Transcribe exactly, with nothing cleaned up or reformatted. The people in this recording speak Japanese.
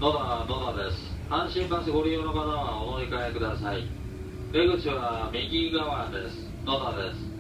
野田野田です。阪神バスご利用の方はお乗り換えください。出口は右側です。野田です。